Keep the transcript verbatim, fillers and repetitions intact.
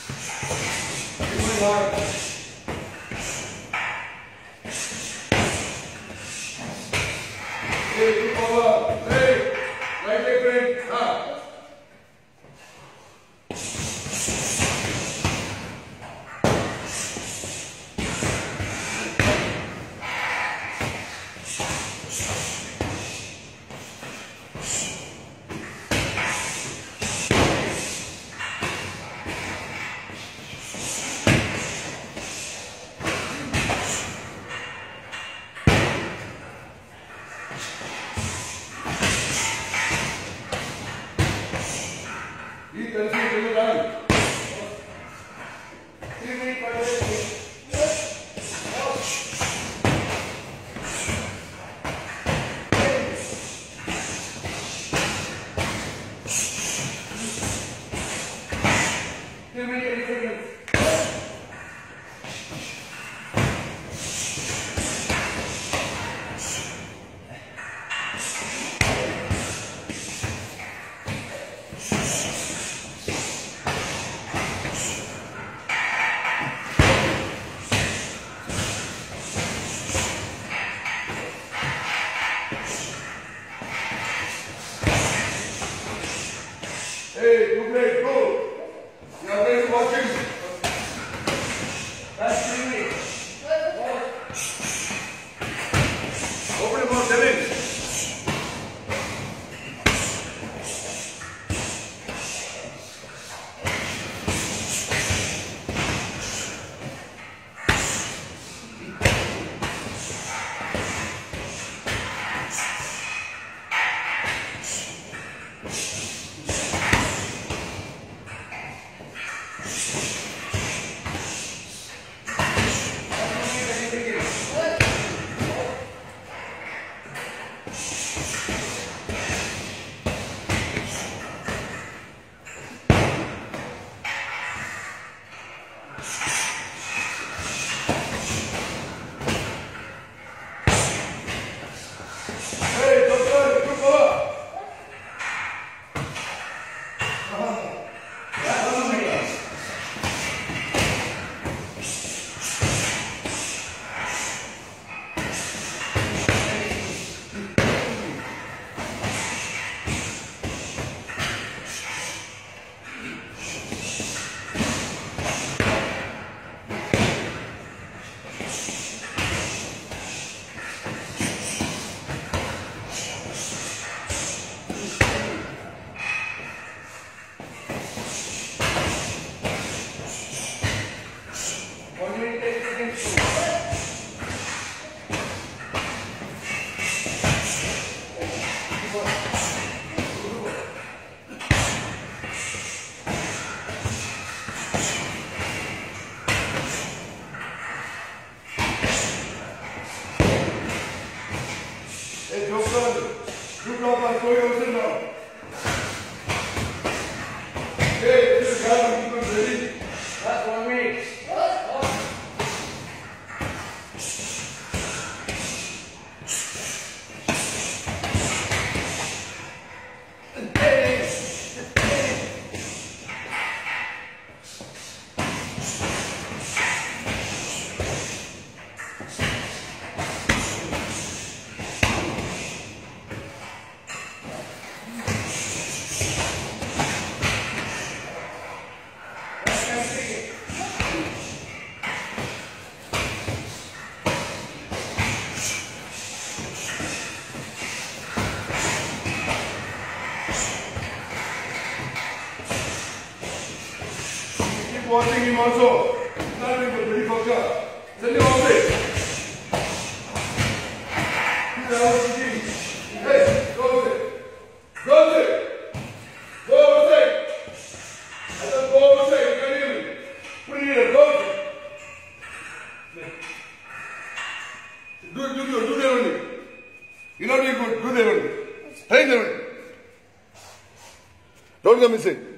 Hey, you play, go. You are playing watching. That's three. Open about seven. Hey, Joker, you drop my toy also now. Hey, this is guy, keep him ready. That's one minute. Watching him also. Not even very focused. Send him off it. He's out shooting. Hey, go with it. Go with it. Go outside. I said go outside. You can't hear me. Put it here. Go with it. Do, do, do, do that only. You're not doing good. Do that only. Hang there only. Don't come missing.